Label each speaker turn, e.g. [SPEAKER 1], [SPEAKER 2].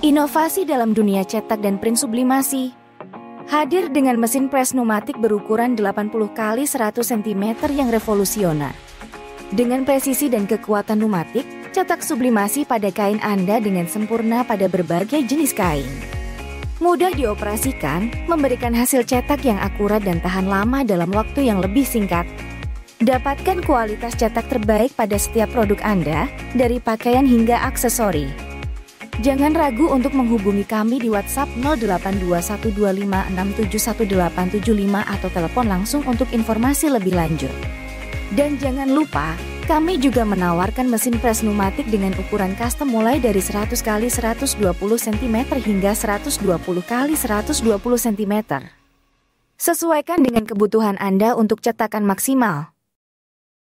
[SPEAKER 1] Inovasi dalam dunia cetak dan print sublimasi. Hadir dengan mesin press pneumatik berukuran 80 x 100 cm yang revolusioner. Dengan presisi dan kekuatan pneumatik, cetak sublimasi pada kain Anda dengan sempurna pada berbagai jenis kain. Mudah dioperasikan, memberikan hasil cetak yang akurat dan tahan lama dalam waktu yang lebih singkat. Dapatkan kualitas cetak terbaik pada setiap produk Anda, dari pakaian hingga aksesori. Jangan ragu untuk menghubungi kami di WhatsApp 082125671875 atau telepon langsung untuk informasi lebih lanjut. Dan jangan lupa, kami juga menawarkan mesin press pneumatik dengan ukuran custom mulai dari 100 x 120 cm hingga 120 x 120 cm. Sesuaikan dengan kebutuhan Anda untuk cetakan maksimal.